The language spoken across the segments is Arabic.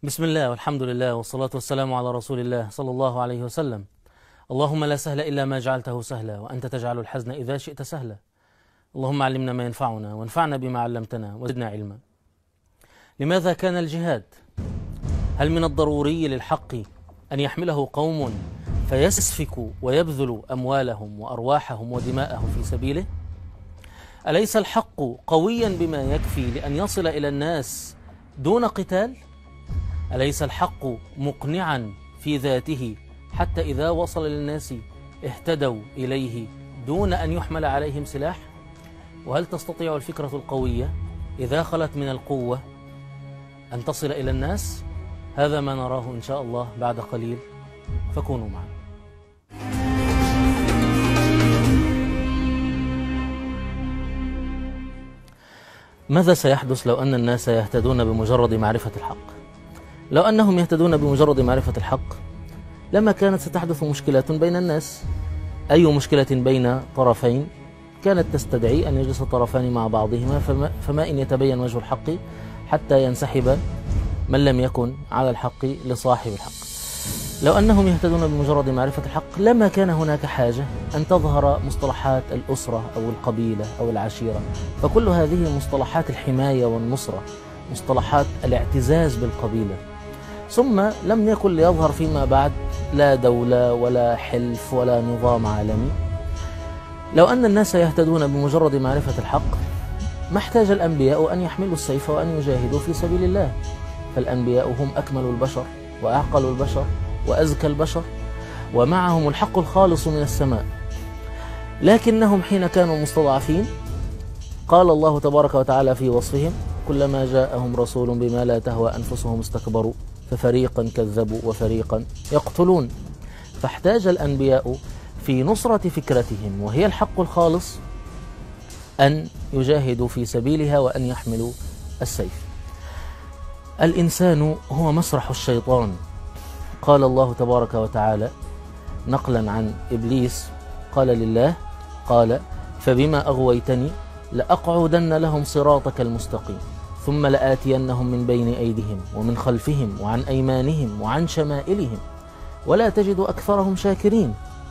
بسم الله والحمد لله والصلاة والسلام على رسول الله صلى الله عليه وسلم. اللهم لا سهل إلا ما جعلته سهلا، وأنت تجعل الحزن إذا شئت سهلا. اللهم علمنا ما ينفعنا وانفعنا بما علمتنا وزدنا علما. لماذا كان الجهاد؟ هل من الضروري للحق أن يحمله قوم فيسفكوا ويبذلوا أموالهم وأرواحهم ودماءهم في سبيله؟ أليس الحق قويا بما يكفي لأن يصل إلى الناس دون قتال؟ أليس الحق مقنعا في ذاته حتى إذا وصل للناس اهتدوا إليه دون أن يحمل عليهم سلاح؟ وهل تستطيع الفكرة القوية إذا خلت من القوة أن تصل إلى الناس؟ هذا ما نراه إن شاء الله بعد قليل، فكونوا معنا. ماذا سيحدث لو أن الناس يهتدون بمجرد معرفة الحق؟ لو أنهم يهتدون بمجرد معرفة الحق لما كانت ستحدث مشكلة بين الناس. أي مشكلة بين طرفين كانت تستدعي أن يجلس الطرفان مع بعضهما، فما إن يتبين وجه الحق حتى ينسحب من لم يكن على الحق لصاحب الحق. لو أنهم يهتدون بمجرد معرفة الحق لما كان هناك حاجة أن تظهر مصطلحات الأسرة أو القبيلة أو العشيرة، فكل هذه مصطلحات الحماية والنصرة، مصطلحات الاعتزاز بالقبيلة. ثم لم يكن ليظهر فيما بعد لا دولة ولا حلف ولا نظام عالمي. لو أن الناس يهتدون بمجرد معرفة الحق ما احتاج الأنبياء أن يحملوا السيف وأن يجاهدوا في سبيل الله، فالأنبياء هم أكمل البشر وأعقل البشر وأزكى البشر، ومعهم الحق الخالص من السماء. لكنهم حين كانوا مستضعفين قال الله تبارك وتعالى في وصفهم: كلما جاءهم رسول بما لا تهوى أنفسهم استكبروا ففريقا كذبوا وفريقا يقتلون. فاحتاج الأنبياء في نصرة فكرتهم وهي الحق الخالص أن يجاهدوا في سبيلها وأن يحملوا السيف. الإنسان هو مسرح الشيطان. قال الله تبارك وتعالى نقلا عن إبليس قال لله: قال فبما أغويتني لأقعدن لهم صراطك المستقيم ثم لآتينهم من بين أيديهم ومن خلفهم وعن أيمانهم وعن شمائلهم ولا تجد أكثرهم شاكرين.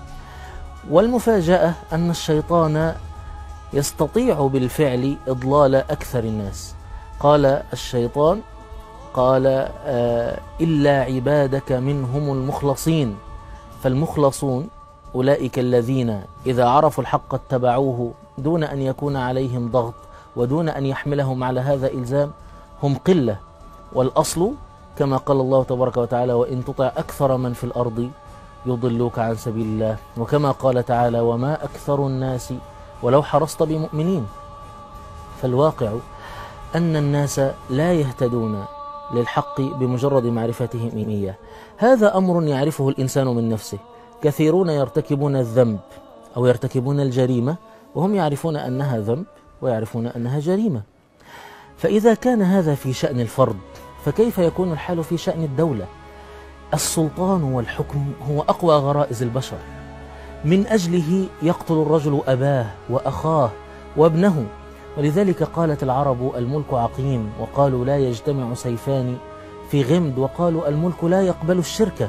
والمفاجأة أن الشيطان يستطيع بالفعل إضلال أكثر الناس. قال الشيطان: قال إلا عبادك منهم المخلصين. فالمخلصون أولئك الذين إذا عرفوا الحق اتبعوه دون أن يكون عليهم ضغط ودون أن يحملهم على هذا إلزام، هم قلة. والأصل كما قال الله تبارك وتعالى: وإن تطع أكثر من في الأرض يضلوك عن سبيل الله، وكما قال تعالى: وما أكثر الناس ولو حرصت بمؤمنين. فالواقع أن الناس لا يهتدون للحق بمجرد معرفتهم إياه. هذا أمر يعرفه الإنسان من نفسه. كثيرون يرتكبون الذنب أو يرتكبون الجريمة وهم يعرفون أنها ذنب ويعرفون أنها جريمة. فإذا كان هذا في شأن الفرد فكيف يكون الحال في شأن الدولة؟ السلطان والحكم هو أقوى غرائز البشر، من أجله يقتل الرجل أباه وأخاه وابنه. ولذلك قالت العرب: الملك عقيم، وقالوا لا يجتمع سيفان في غمد، وقالوا الملك لا يقبل الشركة.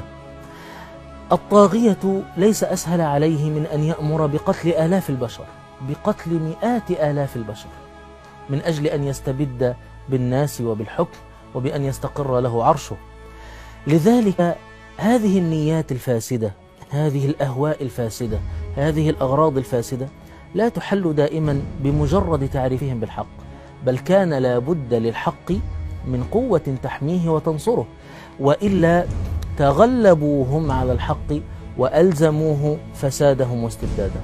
الطاغية ليس أسهل عليه من أن يأمر بقتل آلاف البشر، بقتل مئات آلاف البشر، من أجل أن يستبد بالناس وبالحكم وبأن يستقر له عرشه. لذلك هذه النيات الفاسدة، هذه الأهواء الفاسدة، هذه الأغراض الفاسدة لا تحل دائما بمجرد تعريفهم بالحق، بل كان لا بد للحق من قوة تحميه وتنصره، وإلا تغلبوا هم على الحق وألزموه فسادهم واستبدادهم.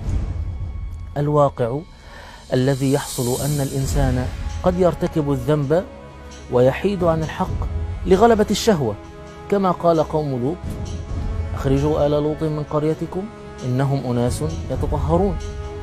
الواقع الذي يحصل أن الإنسان قد يرتكب الذنب ويحيد عن الحق لغلبة الشهوة، كما قال قوم لوط: أخرجوا آل لوط من قريتكم إنهم أناس يتطهرون.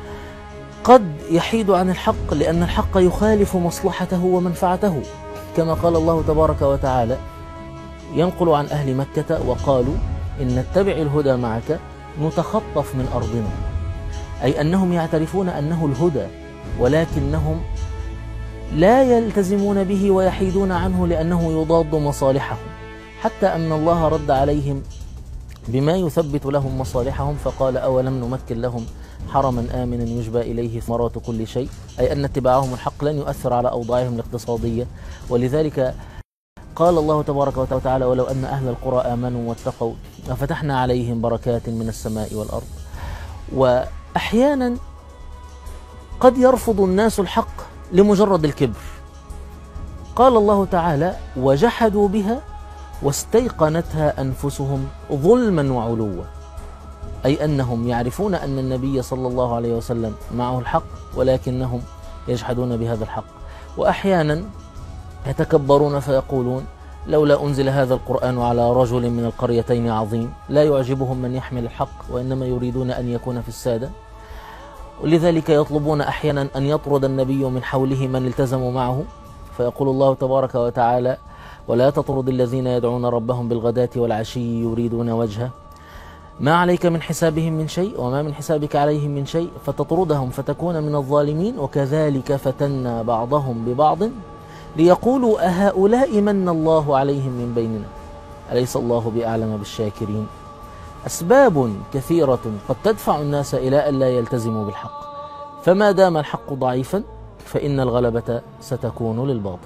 قد يحيد عن الحق لأن الحق يخالف مصلحته ومنفعته، كما قال الله تبارك وتعالى ينقل عن أهل مكة: وقالوا إن نتبع الهدى معك نتخطف من أرضنا، أي أنهم يعترفون أنه الهدى ولكنهم لا يلتزمون به ويحيدون عنه لأنه يضاد مصالحهم، حتى أن الله رد عليهم بما يثبت لهم مصالحهم، فقال أولم نمكن لهم حرما آمنا يجبى إليه ثمرات كل شيء، أي أن اتباعهم الحق لن يؤثر على أوضاعهم الاقتصادية. ولذلك قال الله تبارك وتعالى ولو أن أهل القرى آمنوا واتقوا لفتحنا عليهم بركات من السماء والأرض. وأحيانا قد يرفض الناس الحق لمجرد الكبر. قال الله تعالى وجحدوا بها واستيقنتها أنفسهم ظلما وعلوا، أي أنهم يعرفون أن النبي صلى الله عليه وسلم معه الحق ولكنهم يجحدون بهذا الحق. وأحيانا يتكبرون فيقولون لولا أنزل هذا القرآن على رجل من القريتين عظيم، لا يعجبهم من يحمل الحق وإنما يريدون أن يكون في السادة. ولذلك يطلبون أحيانا أن يطرد النبي من حوله من التزموا معه، فيقول الله تبارك وتعالى ولا تطرد الذين يدعون ربهم بالغداة والعشي يريدون وجهه ما عليك من حسابهم من شيء وما من حسابك عليهم من شيء فتطردهم فتكون من الظالمين وكذلك فتنا بعضهم ببعض ليقولوا أهؤلاء من الله عليهم من بيننا أليس الله بأعلم بالشاكرين. أسباب كثيرة قد تدفع الناس إلى أن لا يلتزموا بالحق، فما دام الحق ضعيفا فإن الغلبة ستكون للباطل.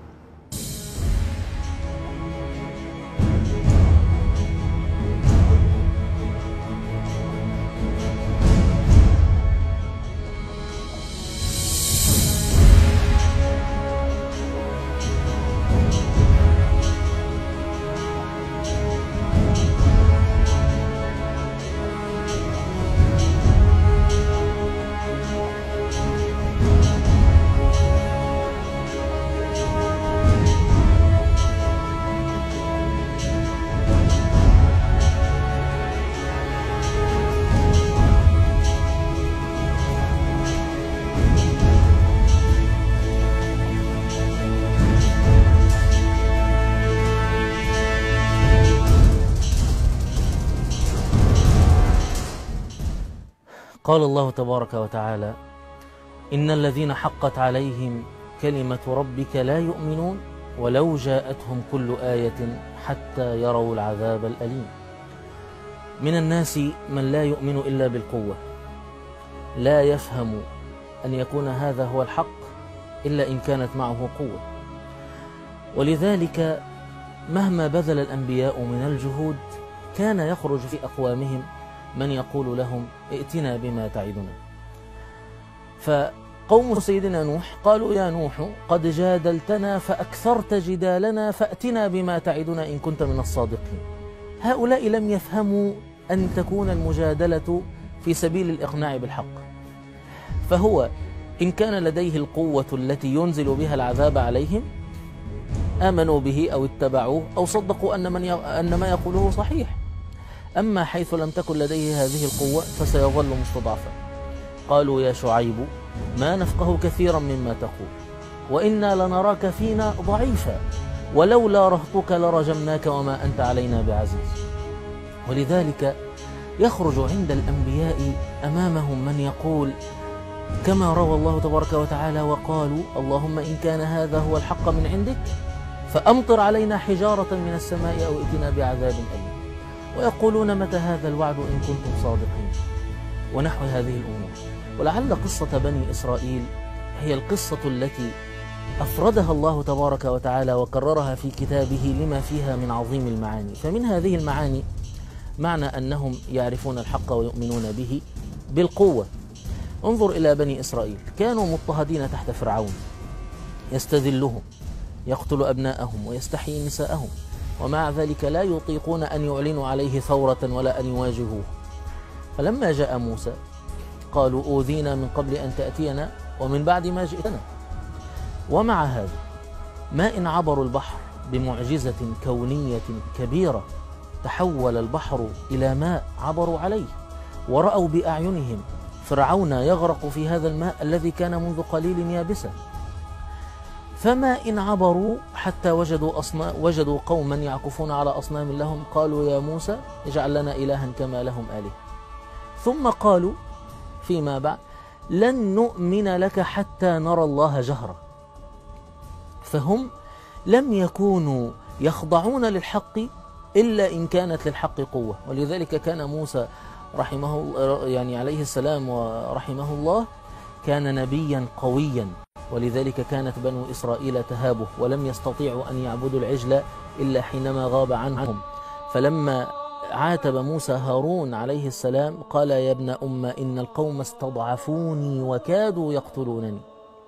قال الله تبارك وتعالى إن الذين حقت عليهم كلمة ربك لا يؤمنون ولو جاءتهم كل آية حتى يروا العذاب الأليم. من الناس من لا يؤمن إلا بالقوة، لا يفهم أن يكون هذا هو الحق إلا إن كانت معه قوة. ولذلك مهما بذل الأنبياء من الجهود كان يخرج في أقوامهم من يقول لهم ائتنا بما تعدنا. فقوم سيدنا نوح قالوا يا نوح قد جادلتنا فأكثرت جدالنا فأتنا بما تعدنا إن كنت من الصادقين. هؤلاء لم يفهموا أن تكون المجادلة في سبيل الإقناع بالحق، فهو إن كان لديه القوة التي ينزل بها العذاب عليهم آمنوا به أو اتبعوه أو صدقوا أن ما يقوله صحيح. أما حيث لم تكن لديه هذه القوة فسيظل مستضعفا. قالوا يا شعيب ما نفقه كثيرا مما تقول وإنا لنراك فينا ضعيفا ولولا رهطك لرجمناك وما أنت علينا بعزيز. ولذلك يخرج عند الأنبياء أمامهم من يقول كما روى الله تبارك وتعالى وقالوا اللهم إن كان هذا هو الحق من عندك فأمطر علينا حجارة من السماء أو ائتنا بعذاب أليم. ويقولون متى هذا الوعد إن كنتم صادقين ونحو هذه الأمور. ولعل قصة بني إسرائيل هي القصة التي أفردها الله تبارك وتعالى وكررها في كتابه لما فيها من عظيم المعاني. فمن هذه المعاني معنى أنهم يعرفون الحق ويؤمنون به بالقوة. انظر إلى بني إسرائيل، كانوا مضطهدين تحت فرعون يستذلهم يقتل أبناءهم ويستحيي نساءهم، ومع ذلك لا يطيقون أن يعلنوا عليه ثورة ولا أن يواجهوه. فلما جاء موسى قالوا أوذينا من قبل أن تأتينا ومن بعد ما جئتنا. ومع هذا ما إن عبروا البحر بمعجزة كونية كبيرة تحول البحر إلى ماء عبروا عليه، ورأوا بأعينهم فرعون يغرق في هذا الماء الذي كان منذ قليل يابسا. فما إن عبروا حتى وجدوا قوما يعكفون على أصنام لهم قالوا يا موسى اجعل لنا إلها كما لهم آلهة. ثم قالوا فيما بعد لن نؤمن لك حتى نرى الله جهرة. فهم لم يكونوا يخضعون للحق إلا إن كانت للحق قوة. ولذلك كان موسى رحمه الله يعني عليه السلام ورحمه الله كان نبيا قويا، ولذلك كانت بنو إسرائيل تهابه ولم يستطيعوا أن يعبدوا العجل إلا حينما غاب عنهم. فلما عاتب موسى هارون عليه السلام قال: يا ابن أم إن القوم استضعفوني وكادوا يقتلونني.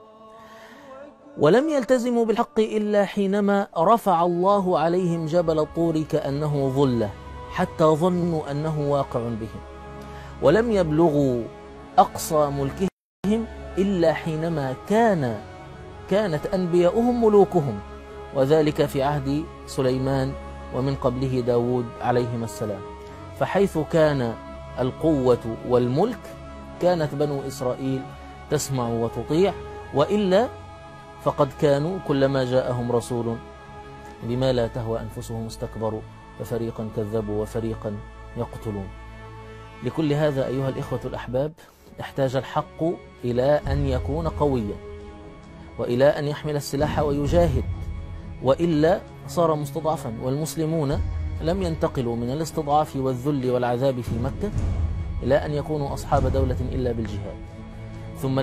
ولم يلتزموا بالحق إلا حينما رفع الله عليهم جبل الطور كأنه ظلة حتى ظنوا أنه واقع بهم. ولم يبلغوا أقصى ملكهم إلا حينما كانت أنبياؤهم ملوكهم، وذلك في عهد سليمان ومن قبله داود عليهما السلام. فحيث كان القوة والملك كانت بنو إسرائيل تسمع وتطيع، وإلا فقد كانوا كلما جاءهم رسول بما لا تهوى أنفسهم استكبروا ففريقا كذبوا وفريقا يقتلون. لكل هذا أيها الإخوة الأحباب احتاج الحق إلى أن يكون قويا، وإلى أن يحمل السلاح ويجاهد، وإلا صار مستضعفا. والمسلمون لم ينتقلوا من الاستضعاف والذل والعذاب في مكة إلى أن يكونوا أصحاب دولة إلا بالجهاد، ثم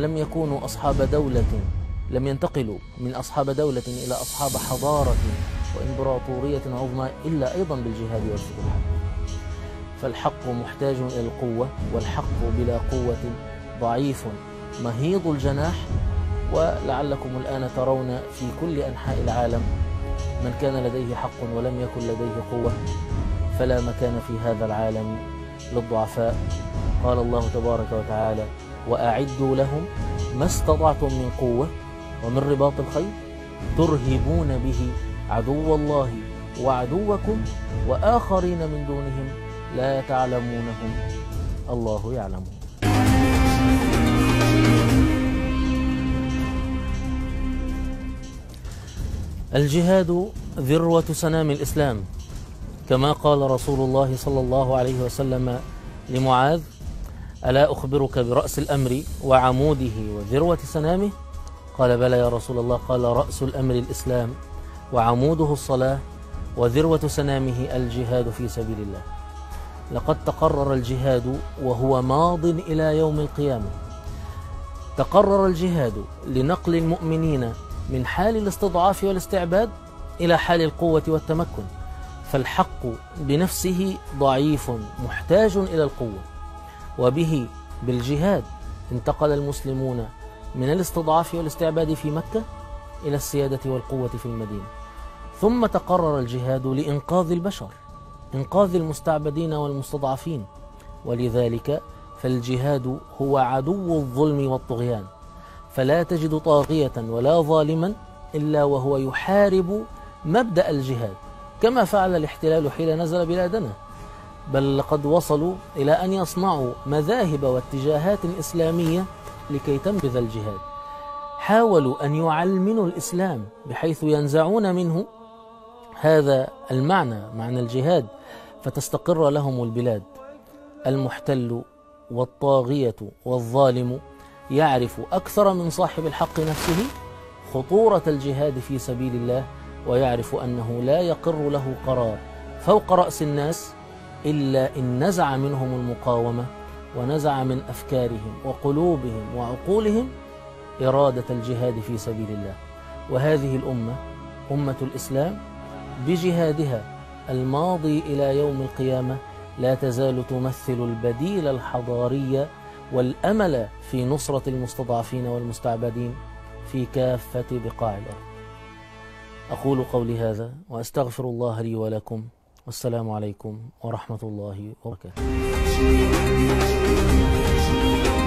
لم ينتقلوا من أصحاب دولة إلى أصحاب حضارة وإمبراطورية عظمى إلا أيضا بالجهاد والفتوحات. فالحق محتاج إلى القوة، والحق بلا قوة ضعيف مهيض الجناح. ولعلكم الآن ترون في كل أنحاء العالم من كان لديه حق ولم يكن لديه قوة فلا مكان في هذا العالم للضعفاء. قال الله تبارك وتعالى: وأعدوا لهم ما استطعتم من قوة ومن رباط الخيل ترهبون به عدو الله وعدوكم وآخرين من دونهم لا تعلمونهم الله يعلمون. الجهاد ذروة سنام الإسلام، كما قال رسول الله صلى الله عليه وسلم لمعاذ: ألا أخبرك برأس الأمر وعموده وذروة سنامه؟ قال: بلى يا رسول الله. قال: رأس الأمر الإسلام، وعموده الصلاة، وذروة سنامه الجهاد في سبيل الله. لقد تقرر الجهاد وهو ماض إلى يوم القيامة. تقرر الجهاد لنقل المؤمنين من حال الاستضعاف والاستعباد إلى حال القوة والتمكن. فالحق بنفسه ضعيف محتاج إلى القوة، وبه بالجهاد انتقل المسلمون من الاستضعاف والاستعباد في مكة إلى السيادة والقوة في المدينة. ثم تقرر الجهاد لإنقاذ البشر، إنقاذ المستعبدين والمستضعفين. ولذلك فالجهاد هو عدو الظلم والطغيان، فلا تجد طاغية ولا ظالما إلا وهو يحارب مبدأ الجهاد، كما فعل الاحتلال حين نزل بلادنا. بل لقد وصلوا إلى أن يصنعوا مذاهب واتجاهات إسلامية لكي تنبذ الجهاد. حاولوا أن يعلمنوا الإسلام بحيث ينزعون منه هذا معنى الجهاد، فتستقر لهم البلاد. المحتل والطاغية والظالم يعرف أكثر من صاحب الحق نفسه خطورة الجهاد في سبيل الله، ويعرف أنه لا يقر له قرار فوق رأس الناس إلا إن نزع منهم المقاومة، ونزع من أفكارهم وقلوبهم وعقولهم إرادة الجهاد في سبيل الله. وهذه الأمة أمة الإسلام بجهادها الماضي إلى يوم القيامة لا تزال تمثل البديل الحضاري والأمل في نصرة المستضعفين والمستعبدين في كافة بقاع الأرض. أقول قولي هذا وأستغفر الله لي ولكم، والسلام عليكم ورحمة الله وبركاته.